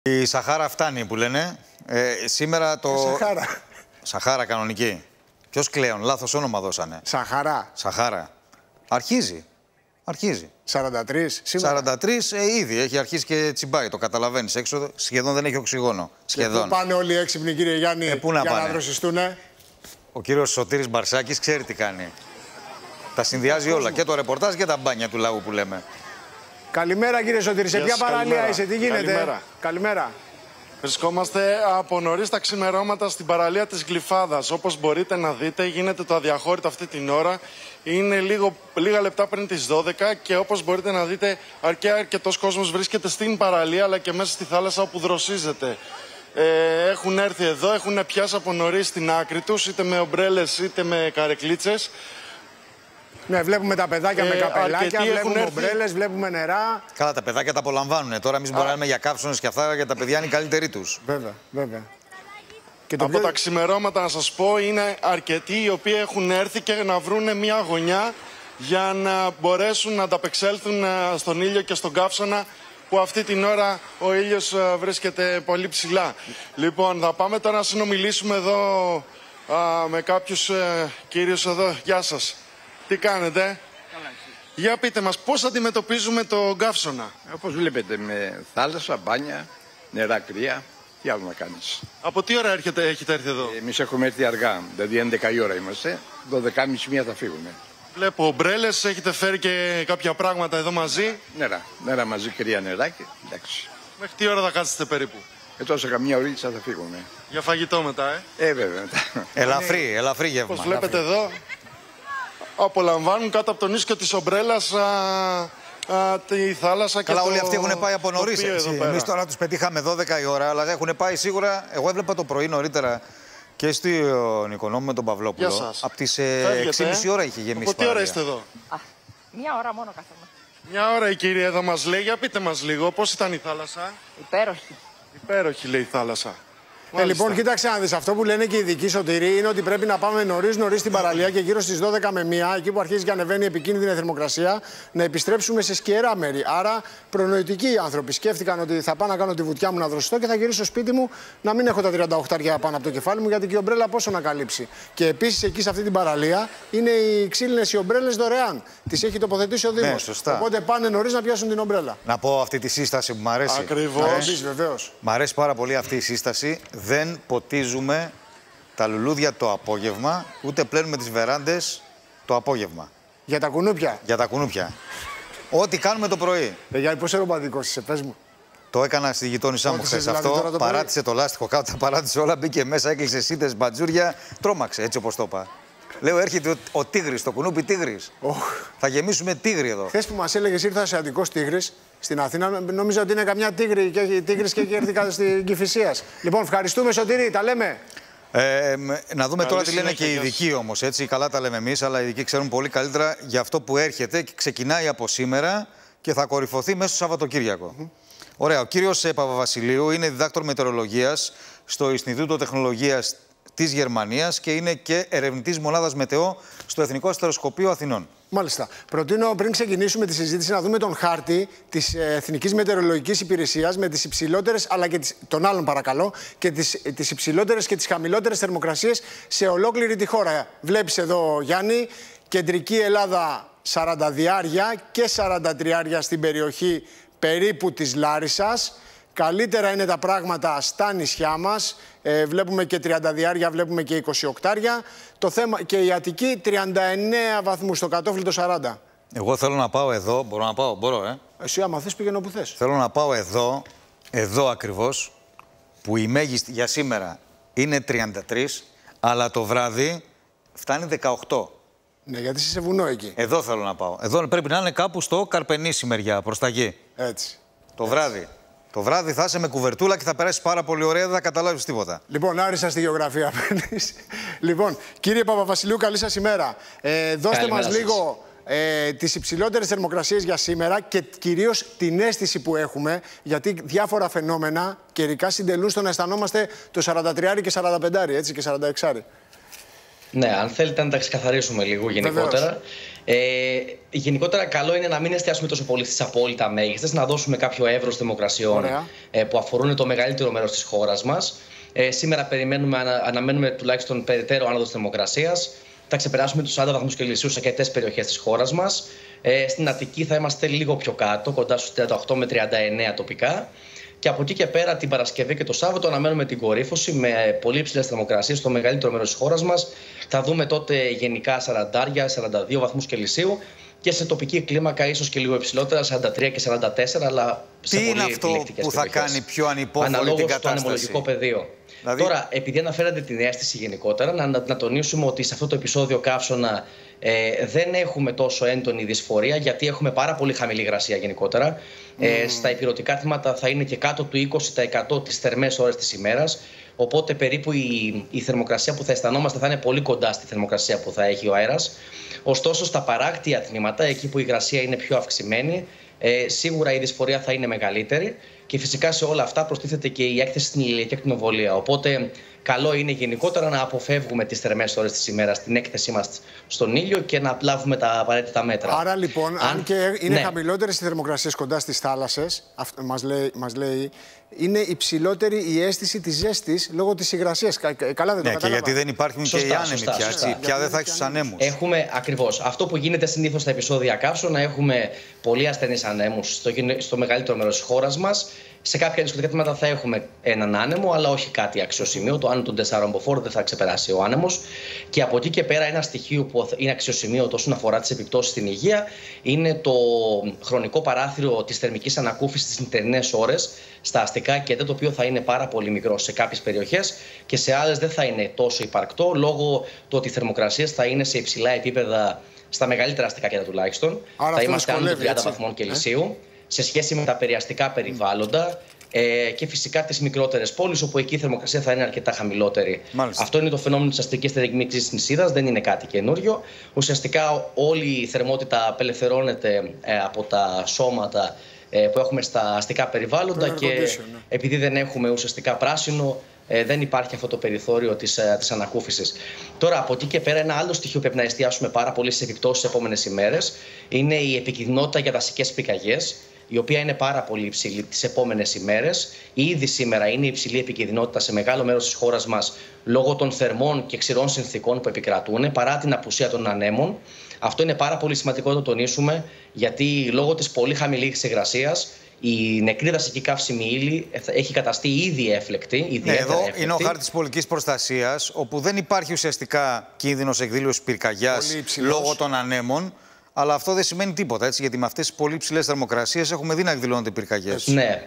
Η Σαχάρα φτάνει που λένε. Σήμερα το... Σαχάρα. Σαχάρα κανονική. Ποιος κλαίων, λάθος όνομα δώσανε. Σαχάρα. Σαχάρα. Αρχίζει. Αρχίζει. 43 σήμερα. 43 ήδη έχει αρχίσει και τσιμπάει, το καταλαβαίνεις. Έξω σχεδόν δεν έχει οξυγόνο. Σχεδόν. Πού πάνε όλοι οι έξυπνοι, κύριε Γιάννη, πού να για πάνε. να δροσιστούνε. Ο κύριος Σωτήρης Μπαρσάκης ξέρει τι κάνει. Τα συνδυάζει όλα, και το ρεπορτάζ και τα μπάνια του λαού που λέμε. Καλημέρα, κύριε Σωτήρη. Σε ποια παραλία είσαι, τι γίνεται? Καλημέρα. Καλημέρα. Βρισκόμαστε από νωρίς τα ξημερώματα στην παραλία της Γλυφάδας. Όπως μπορείτε να δείτε, γίνεται το αδιαχώρητο αυτή την ώρα. Είναι λίγα λεπτά πριν τις 12 και όπως μπορείτε να δείτε, αρκετός κόσμος βρίσκεται στην παραλία αλλά και μέσα στη θάλασσα όπου δροσίζεται. Έχουν έρθει εδώ, έχουν πιάσει από νωρίς την άκρη τους, είτε με ομπρέλες είτε με καρεκλίτσες. Ναι, βλέπουμε τα παιδάκια με καπελάκια, βλέπουμε ομπρέλες, βλέπουμε νερά. Καλά, τα παιδάκια τα απολαμβάνουν. Τώρα εμείς μπορούμε να λέμε για κάψονες και αυτά, για τα παιδιά είναι οι καλύτεροι τους. Βέβαια, βέβαια. Και από τα ξημερώματα, να σας πω, είναι αρκετοί οι οποίοι έχουν έρθει και να βρουν μια γωνιά για να μπορέσουν να ανταπεξέλθουν στον ήλιο και στον καύσωνα, που αυτή την ώρα ο ήλιος βρίσκεται πολύ ψηλά. Λοιπόν, θα πάμε τώρα να συνομιλήσουμε εδώ με κάποιους κύριους εδώ. Γεια σας. Τι κάνετε? Καλά, για πείτε μας, πώς αντιμετωπίζουμε τον καύσωνα? όπως βλέπετε, με θάλασσα, μπάνια, νερά κρύα. Τι άλλο να κάνεις? Από τι ώρα έχετε έρθει εδώ? Εμείς έχουμε έρθει αργά, δηλαδή 11 η ώρα είμαστε, 12.30 θα φύγουμε. Βλέπω ομπρέλες, έχετε φέρει και κάποια πράγματα εδώ μαζί. Νερά μαζί, κρύα νεράκι, εντάξει. Μέχρι τι ώρα θα κάτσετε περίπου? Τόσο καμιά ωρίτσα θα φύγουμε. Για φαγητό μετά, Βέβαια μετά. Ελαφρύ γεύμα. Όπως βλέπετε εδώ, απολαμβάνουν κάτω από τον ίσκιο της ομπρέλας τη θάλασσα. Καλά, και όλοι αυτοί έχουν πάει από νωρίς. Εμείς τώρα τους πετύχαμε 12 η ώρα, αλλά έχουν πάει σίγουρα. Εγώ έβλεπα το πρωί νωρίτερα και στον Οικονόμο με τον Παυλόπουλο. Από τις 6.30 ώρα είχε γεμίσει. Από τι ώρα είστε εδώ? Μια ώρα μόνο κάθομαι. Μια ώρα η κυρία εδώ μας λέει. Για πείτε μας λίγο, πώς ήταν η θάλασσα? Υπέροχη. Υπέροχη, λέει η θάλασσα. Λοιπόν, κοίταξε να δεις, αυτό που λένε και οι ειδικοί, Σωτήρη, είναι ότι πρέπει να πάμε νωρίς στην παραλία και γύρω στις 12 με 1, εκεί που αρχίζει και ανεβαίνει η επικίνδυνη θερμοκρασία, να επιστρέψουμε σε σκιερά μέρη. Άρα, προνοητικοί οι άνθρωποι σκέφτηκαν ότι θα πάω να κάνω τη βουτιά μου να δροσιστώ και θα γυρίσω στο σπίτι μου να μην έχω τα 38 πάνω από το κεφάλι μου, γιατί και η ομπρέλα πόσο να καλύψει. Και επίσης εκεί σε αυτή την παραλία είναι οι ξύλινες οι ομπρέλες δωρεάν. Τις έχει τοποθετήσει ο Δήμος. Σωστά. Οπότε πάνε νωρίς να πιάσουν την ομπρέλα. Να πω αυτή τη σύσταση που μου αρέσει. Ακριβώς. Βεβαίως. Μ' αρέσει πάρα πολύ αυτή η σύσταση. Δεν ποτίζουμε τα λουλούδια το απόγευμα, ούτε πλένουμε τις βεράντες το απόγευμα. Για τα κουνούπια. Για τα κουνούπια. Ό,τι κάνουμε το πρωί. Για πόσο ρομαντικός είσαι, πες μου. Το έκανα στη γειτόνισά μου χθες δηλαδή αυτό. Παράτησε το λάστιχο κάτω, τα παράτησε όλα, μπήκε μέσα, έκλεισε σίτες, μπατζούρια. Τρόμαξε, έτσι όπως το είπα. Λέω, έρχεται ο τίγρης, το κουνούπι τίγρης. Θα γεμίσουμε τίγρη εδώ. Χθες που μας έλεγες ήρθε ασιατικός τίγρης στην Αθήνα, νόμιζα ότι είναι καμιά τίγρη και έχει έρθει κάτω στην Κηφισίας. Λοιπόν, ευχαριστούμε, Σωτήρη, τα λέμε. Να δούμε τώρα τι λένε και οι συνέχεια. ειδικοί όμως. Έτσι, καλά τα λέμε εμείς, αλλά οι ειδικοί ξέρουν πολύ καλύτερα για αυτό που έρχεται και ξεκινάει από σήμερα και θα κορυφωθεί μέσα στο Σαββατοκύριακο. Ωραία. Ο κύριος Παπαβασιλείου είναι διδάκτορ μετεωρολογίας στο Ινστιτούτο Τεχνολογίας της Γερμανίας και είναι και ερευνητής μονάδας μετεό στο Εθνικό Αστεροσκοπείο Αθηνών. Μάλιστα. Προτείνω πριν ξεκινήσουμε τη συζήτηση να δούμε τον χάρτη της Εθνικής Μετεωρολογικής Υπηρεσίας με τις υψηλότερες, αλλά και των άλλων παρακαλώ, και τις υψηλότερες και τις χαμηλότερες θερμοκρασίες σε ολόκληρη τη χώρα. Βλέπεις εδώ, Γιάννη, κεντρική Ελλάδα 42 και 43 στην περιοχή περίπου της Λάρισσας. Καλύτερα είναι τα πράγματα στα νησιά μας. Βλέπουμε και 30, βλέπουμε και 28. Το θέμα, και η Αττική 39 βαθμούς, στο κατόφλι το 40. Εγώ θέλω να πάω εδώ. Μπορώ να πάω, μπορώ, Εσύ άμα θες πήγαινε όπου θες. Θέλω να πάω εδώ ακριβώς, που η μέγιστη για σήμερα είναι 33, αλλά το βράδυ φτάνει 18. Ναι, γιατί είσαι σε βουνό εκεί. Εδώ θέλω να πάω. Εδώ πρέπει να είναι κάπου στο Καρπενήσι μεριά, προς τα γη. Έτσι. Το βράδυ. Το βράδυ θα είσαι με κουβερτούλα και θα περάσει πάρα πολύ ωραία, δεν θα καταλάβεις τίποτα. Λοιπόν, άρισα στη γεωγραφία. Λοιπόν, κύριε Παπαβασιλείου, καλή σας ημέρα. Δώστε μας λίγο τις υψηλότερες θερμοκρασίες για σήμερα και κυρίως την αίσθηση που έχουμε, γιατί διάφορα φαινόμενα καιρικά συντελούν στο να αισθανόμαστε το 43 και 45, έτσι, και 46. Ναι, αν θέλετε να τα ξεκαθαρίσουμε λίγο γενικότερα. Γενικότερα, καλό είναι να μην εστιάσουμε τόσο πολύ στις απόλυτα μέγιστες, να δώσουμε κάποιο εύρος δημοκρασιών που αφορούν το μεγαλύτερο μέρος της χώρας μας. Σήμερα αναμένουμε τουλάχιστον περαιτέρω άνοδο της δημοκρασίας. Θα ξεπεράσουμε τους 40 βαθμούς Κελσίου σε αρκετές περιοχές της χώρας μας. Στην Αττική θα είμαστε λίγο πιο κάτω, κοντά στους 38 με 39 τοπικά. Και από εκεί και πέρα, την Παρασκευή και το Σάββατο, αναμένουμε την κορύφωση με πολύ υψηλές θερμοκρασίες στο μεγαλύτερο μέρος της χώρας μας. Θα δούμε τότε γενικά 40-42 βαθμούς Κελσίου και σε τοπική κλίμακα ίσως και λίγο υψηλότερα, 43 και 44, αλλά σε τι πολύ είναι αυτό που θα κάνει πιο ανυπόφορη την κατάσταση? Στο ανεμολογικό πεδίο. Δηλαδή... Τώρα, επειδή αναφέρατε την αίσθηση γενικότερα, να τονίσουμε ότι σε αυτό το επεισόδιο καύσωνα δεν έχουμε τόσο έντονη δυσφορία, γιατί έχουμε πάρα πολύ χαμηλή υγρασία γενικότερα. Στα υπηρετικά θύματα θα είναι και κάτω του 20% τις θερμές ώρες της ημέρας. Οπότε περίπου η θερμοκρασία που θα αισθανόμαστε θα είναι πολύ κοντά στη θερμοκρασία που θα έχει ο αέρας. Ωστόσο, στα παράκτια τμήματα, εκεί που η υγρασία είναι πιο αυξημένη, σίγουρα η δυσφορία θα είναι μεγαλύτερη. Και φυσικά σε όλα αυτά προστίθεται και η έκθεση στην ηλιακή ακτινοβολία. Οπότε, καλό είναι γενικότερα να αποφεύγουμε τις θερμές ώρες της ημέρας στην έκθεσή μας στον ήλιο και να λάβουμε τα απαραίτητα μέτρα. Άρα λοιπόν, αν και είναι χαμηλότερες οι θερμοκρασίες κοντά στις θάλασσες, μας λέει, είναι υψηλότερη η αίσθηση της ζέστης λόγω της υγρασίας. Καλά δεν το κατάλαβα? Και γιατί δεν υπάρχουν και οι άνεμοι πια. Πια δεν θα έχει τους ανέμους. Έχουμε ακριβώς αυτό που γίνεται συνήθως στα επεισόδια καύσωνα. Έχουμε πολύ ασθενείς ανέμους στο μεγαλύτερο μέρος της χώρας μας. Σε κάποια δισκοτικά τμήματα θα έχουμε έναν άνεμο, αλλά όχι κάτι αξιοσημείωτο. Άνω των 4 μποφόρ δεν θα ξεπεράσει ο άνεμος. Και από εκεί και πέρα, ένα στοιχείο που είναι αξιοσημείωτο όσον αφορά τις επιπτώσεις στην υγεία είναι το χρονικό παράθυρο της θερμικής ανακούφισης στις νυχτερινές ώρες στα αστικά κέντρα, το οποίο θα είναι πάρα πολύ μικρό σε κάποιες περιοχές και σε άλλες δεν θα είναι τόσο υπαρκτό, λόγω του ότι οι θερμοκρασίες θα είναι σε υψηλά επίπεδα στα μεγαλύτερα αστικά κέντρα τουλάχιστον. Άρα θα είμαστε άνω των 30 βαθμών Κελσίου. Σε σχέση με τα περιαστικά περιβάλλοντα και φυσικά τις μικρότερες πόλεις, όπου εκεί η θερμοκρασία θα είναι αρκετά χαμηλότερη. Μάλιστα. Αυτό είναι το φαινόμενο της αστικής θερμικής της νησίδας, δεν είναι κάτι καινούριο. Ουσιαστικά όλη η θερμότητα απελευθερώνεται από τα σώματα που έχουμε στα αστικά περιβάλλοντα και επειδή δεν έχουμε ουσιαστικά πράσινο, δεν υπάρχει αυτό το περιθώριο της ανακούφισης. Τώρα, από εκεί και πέρα, ένα άλλο στοιχείο που πρέπει να εστιάσουμε πάρα πολύ στις επιπτώσεις τις επόμενες ημέρες είναι η επικινδυνότητα για δασικές πυρκαγιές, η οποία είναι πάρα πολύ υψηλή τις επόμενες ημέρες. Ήδη σήμερα είναι υψηλή επικινδυνότητα σε μεγάλο μέρος της χώρας μας λόγω των θερμών και ξηρών συνθηκών που επικρατούν, παρά την απουσία των ανέμων. Αυτό είναι πάρα πολύ σημαντικό να το τονίσουμε, γιατί λόγω της πολύ χαμηλής υγρασίας η νεκρή δασική καύσιμη ύλη έχει καταστεί ήδη έφλεκτη. Εδώ είναι ο χάρτης της πολιτικής προστασίας, όπου δεν υπάρχει ουσιαστικά κίνδυνος εκδήλωσης πυρκαγιάς λόγω των ανέμων. Αλλά αυτό δεν σημαίνει τίποτα, έτσι, γιατί με αυτές τις πολύ ψηλές θερμοκρασίες έχουμε δει να εκδηλώνονται πυρκαγιές. Ναι.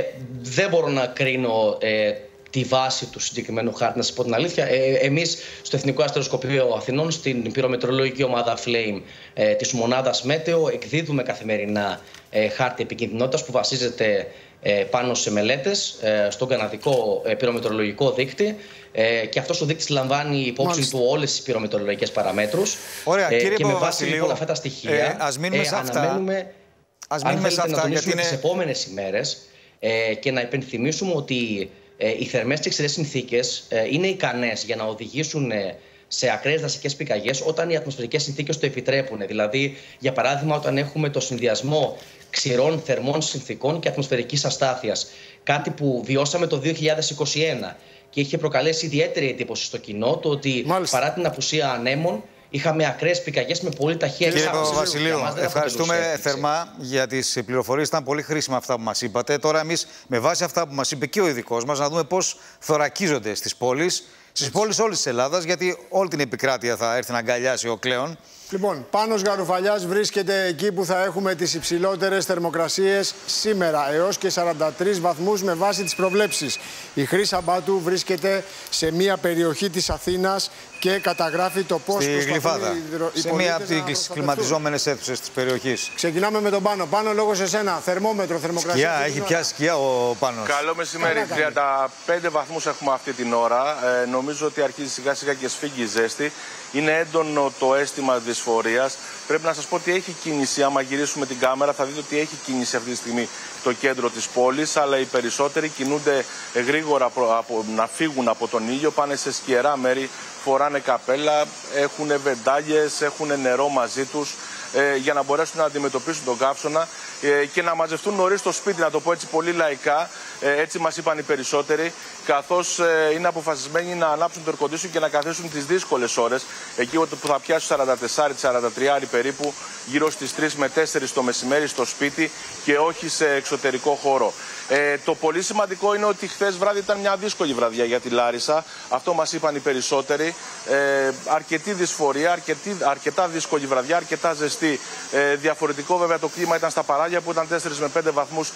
Δεν μπορώ να κρίνω τη βάση του συγκεκριμένου χάρτη, να σας πω την αλήθεια. Εμείς στο Εθνικό Αστεροσκοπείο Αθηνών, στην πυρομετρολογική ομάδα Flame της μονάδας Μέτεο, εκδίδουμε καθημερινά χάρτη επικινδυνότητας που βασίζεται πάνω σε μελέτες στον καναδικό πυρομετρολογικό δείκτη και αυτός ο δείκτης λαμβάνει υπόψη του όλες τις πυρομετρολογικές παραμέτρους. Ωραία, κύριε και με βάση λοιπόν αυτά τα στοιχεία ας μείνουμε σε αυτά. Αν θέλετε να τονίσουμε τις επόμενες ημέρες και να υπενθυμίσουμε ότι οι θερμές και ξηρές συνθήκες είναι ικανές για να οδηγήσουν σε ακραίες δασικές πυρκαγιές όταν οι ατμοσφαιρικές συνθήκες το επιτρέπουν. Δηλαδή, για παράδειγμα, όταν έχουμε το συνδυασμό ξηρών θερμών συνθήκων και ατμοσφαιρικής αστάθειας. Κάτι που βιώσαμε το 2021 και είχε προκαλέσει ιδιαίτερη εντύπωση στο κοινό, το ότι παρά την απουσία ανέμων, είχαμε ακραίες πυρκαγιές με πολύ ταχεία εξάπτωση. Κύριε Παπαβασιλείου, ευχαριστούμε θερμά για τις πληροφορίες. Ήταν πολύ χρήσιμα αυτά που μας είπατε. Τώρα, εμείς με βάση αυτά που μας είπε και ο ειδικός μας, να δούμε πώς θωρακίζονται στις πόλεις. Στις πόλεις όλης της Ελλάδας, γιατί όλη την επικράτεια θα έρθει να αγκαλιάσει ο Κλέον. Λοιπόν, Πάνος Γαρουφαλιάς βρίσκεται εκεί που θα έχουμε τις υψηλότερες θερμοκρασίες σήμερα, έως και 43 βαθμούς με βάση τις προβλέψεις. Η Χρύσα Μπάτου βρίσκεται σε μία περιοχή της Αθήνας και καταγράφει το πώς στη Γλυφάδα, σε μία από τις κλιματιζόμενες αίθουσες της περιοχής. Ξεκινάμε με τον Πάνο. Πάνο, λόγω σε σένα. Θερμόμετρο, θερμοκρασία. Σκιά, έχει πιάσει σκιά ο Πάνος. Καλό μεσημέρι. 35 βαθμούς έχουμε αυτή την ώρα. Νομίζω ότι αρχίζει σιγά σιγά και σφίγγει η ζέστη. Είναι έντονο το αίσθημα δυσφορίας. Πρέπει να σας πω ότι έχει κίνηση. Άμα γυρίσουμε την κάμερα, θα δείτε ότι έχει κίνηση αυτή τη στιγμή το κέντρο της πόλης. Αλλά οι περισσότεροι κινούνται γρήγορα να φύγουν από τον ήλιο, πάνε σε σκιερά μέρη, φοράνε καπέλα, έχουν βεντάλιες, έχουν νερό μαζί τους για να μπορέσουν να αντιμετωπίσουν τον καύσωνα και να μαζευτούν νωρίς στο σπίτι, να το πω έτσι πολύ λαϊκά, έτσι μας είπαν οι περισσότεροι, καθώς είναι αποφασισμένοι να ανάψουν το air condition και να καθίσουν τις δύσκολες ώρες, εκεί που θα πιάσει 44-43 περίπου, γύρω στις 3 με 4 το μεσημέρι στο σπίτι και όχι σε εξωτερικό χώρο. Το πολύ σημαντικό είναι ότι χθες βράδυ ήταν μια δύσκολη βραδιά για τη Λάρισα. Αυτό μας είπαν οι περισσότεροι. Αρκετή δυσφορία, αρκετά δύσκολη βραδιά, αρκετά ζεστή. Διαφορετικό βέβαια το κλίμα ήταν στα παράλια που ήταν 4 με 5 βαθμούς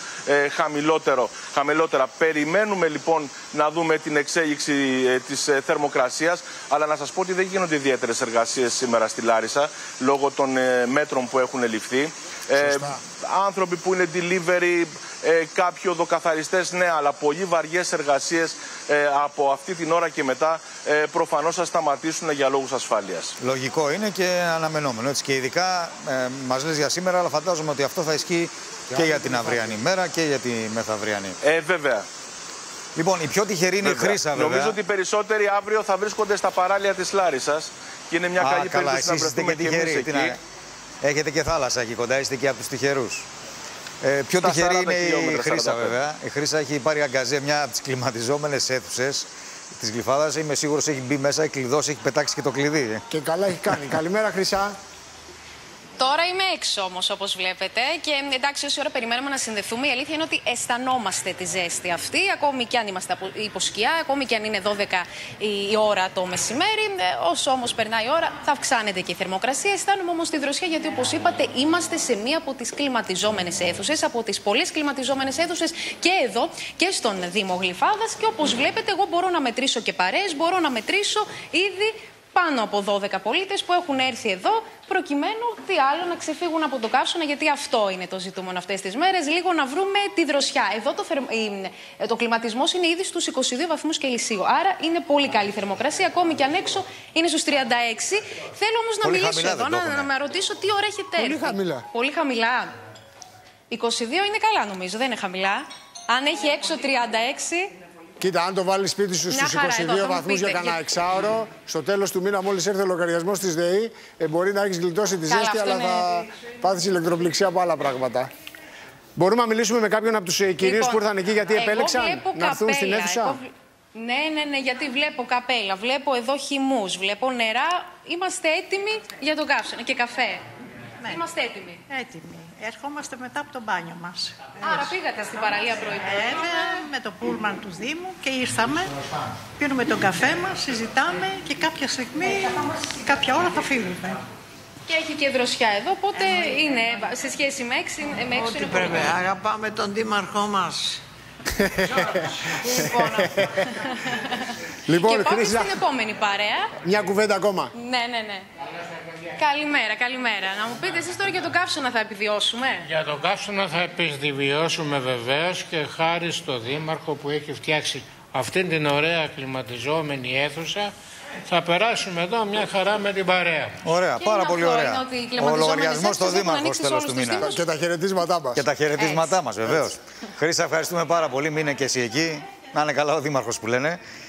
χαμηλότερα. Περιμένουμε λοιπόν να δούμε την εξέλιξη της θερμοκρασίας, αλλά να σας πω ότι δεν γίνονται ιδιαίτερες εργασίες σήμερα στη Λάρισα λόγω των μέτρων που έχουν ληφθεί. Άνθρωποι που είναι delivery, κάποιοι οδοκαθαριστές, ναι, αλλά πολύ βαριές εργασίες από αυτή την ώρα και μετά προφανώς θα σταματήσουν για λόγους ασφάλειας. Λογικό είναι και αναμενόμενο. Έτσι, και ειδικά μας λες για σήμερα, αλλά φαντάζομαι ότι αυτό θα ισχύει και για την αυριανή μέρα και για τη μεθαυριανή. Βέβαια. Λοιπόν, η πιο τυχερή είναι η Χρύσα, βέβαια. Νομίζω ότι οι περισσότεροι αύριο θα βρίσκονται στα παράλια της Λάρισσας και είναι μια καλή περίπτωση να βρεθούμε και εμείς εκεί. Έχετε και θάλασσα εκεί κοντά, είστε και από τους τυχερούς. Πιο τυχερή είναι η Χρύσα, βέβαια. Η Χρύσα έχει πάρει αγκαζέ μια από τις κλιματιζόμενες αίθουσες της Γλυφάδας. Είμαι σίγουρος έχει μπει μέσα, έχει κλειδώσει, έχει πετάξει και το κλειδί. Και καλά έχει κάνει. Καλημέρα, Χρύσα. Τώρα είμαι έξω όμως, όπως βλέπετε. Και εντάξει, όση ώρα περιμένουμε να συνδεθούμε, η αλήθεια είναι ότι αισθανόμαστε τη ζέστη αυτή. Ακόμη και αν είμαστε υπό σκιά, ακόμη και αν είναι 12 η ώρα το μεσημέρι. Όσο όμως περνάει η ώρα, θα αυξάνεται και η θερμοκρασία. Αισθάνομαι όμως τη δροσιά, γιατί όπως είπατε, είμαστε σε μία από τις κλιματιζόμενες αίθουσες, από τις πολλές κλιματιζόμενες αίθουσες και εδώ και στον Δήμο Γλυφάδας. Και όπως βλέπετε, εγώ μπορώ να μετρήσω και παρέες, μπορώ να μετρήσω ήδη πάνω από 12 πολίτες που έχουν έρθει εδώ προκειμένου τι άλλο να ξεφύγουν από το καύσωνα, γιατί αυτό είναι το ζητούμενο αυτές τις μέρες, λίγο να βρούμε τη δροσιά. Εδώ το κλιματισμός είναι ήδη στους 22 βαθμούς Κελσίου, άρα είναι πολύ καλή θερμοκρασία, ακόμη και αν έξω είναι στους 36. Θέλω όμως να μιλήσω εδώ, να με ρωτήσω τι ώρα έχετε έρθει. Πολύ χαμηλά. Πολύ χαμηλά. 22 είναι καλά νομίζω, δεν είναι χαμηλά. Αν έχει έξω 36... Κοίτα, αν το βάλεις σπίτι σου στους 22 βαθμούς για κανένα εξάωρο, στο τέλος του μήνα, μόλις έρθει ο λογαριασμός της ΔΕΗ, μπορεί να έχεις γλιτώσει τη ζέστη, αλλά θα πάθεις ηλεκτροπληξία από άλλα πράγματα. Μπορούμε να μιλήσουμε με κάποιον από τους κυρίους που ήρθαν εκεί, γιατί επέλεξαν να έρθουν στην αίθουσα. Ναι, γιατί βλέπω καπέλα, βλέπω εδώ χυμούς, βλέπω νερά. Είμαστε έτοιμοι για τον καύσωνα και καφέ. Ναι. Είμαστε έτοιμοι. Έτοιμοι. Ερχόμαστε μετά από το μπάνιο μας. Άρα πήγατε στην παραλία πρωί. Με το πούλμαν του Δήμου και ήρθαμε. Πίνουμε τον καφέ μας, συζητάμε και κάποια στιγμή, κάποια ώρα θα φύγουμε. Και έχει και δροσιά εδώ, οπότε είναι σε σχέση με έξω είναι πολύ καλό. Αγαπάμε τον δήμαρχό μας. Λοιπόν, και πάμε στην επόμενη παρέα. Μια κουβέντα ακόμα. Ναι. Καλημέρα. Να μου πείτε εσείς τώρα για τον καύσωνα θα επιβιώσουμε. Για τον καύσωνα θα επιβιώσουμε βεβαίως, και χάρη στο Δήμαρχο που έχει φτιάξει αυτήν την ωραία κλιματιζόμενη αίθουσα, θα περάσουμε εδώ μια χαρά με την παρέα. Ωραία, πάρα πολύ ωραία. Ο λογαριασμός στο Δήμαρχο στο τέλος του μήνα. Και τα χαιρετίσματά μας. Και τα χαιρετίσματά μας, βεβαίως. Χρύσα, ευχαριστούμε πάρα πολύ. Μείνε και εσύ εκεί. Να είναι καλά ο Δήμαρχος που λένε.